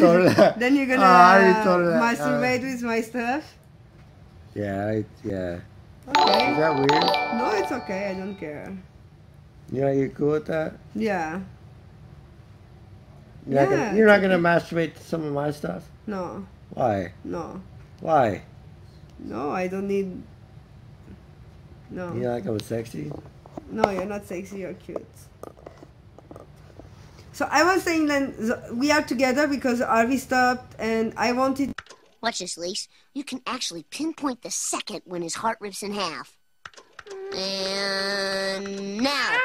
told that. Then you're gonna I already told her that. masturbate with my stuff? Yeah, yeah. Okay. Is that weird? No, it's okay. I don't care. You're cool with that? Yeah. You're not gonna masturbate to some of my stuff? No. Why? No. Why? No, I don't need... No. You like I'm sexy? No, you're not sexy, you're cute. So I was saying then, we are together because RV stopped and I wanted... Watch this, Lise. You can actually pinpoint the second when his heart rips in half. And now.